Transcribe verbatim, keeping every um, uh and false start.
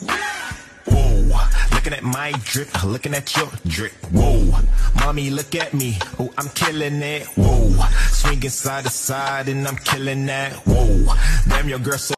Whoa, looking at my drip, looking at your drip. Whoa, mommy, look at me. Oh, I'm killing it. Whoa, swinging side to side and I'm killing that. Whoa, damn, your girl so